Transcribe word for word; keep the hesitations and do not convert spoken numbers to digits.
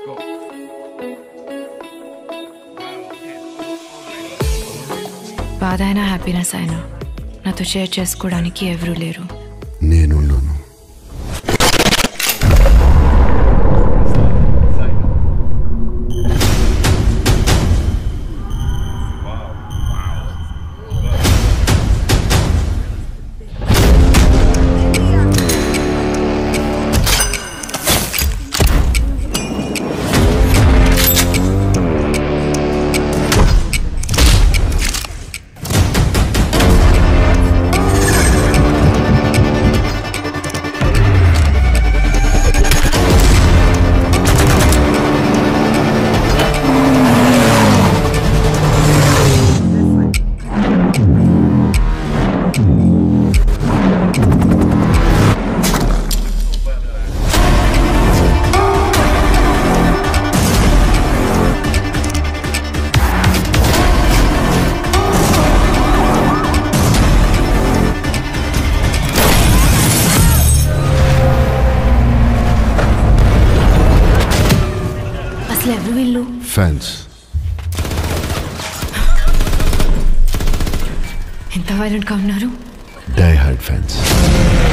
బాధ అయినా హ్యాపీనెస్ అయినా నాతో షేర్ చేసుకోవడానికి ఎవరూ లేరు. నేనున్నాను. ఎవరు వీళ్ళు? ఫ్యాన్స్. ఎంత వైలెంట్గా ఉన్నారు? Die hard fans.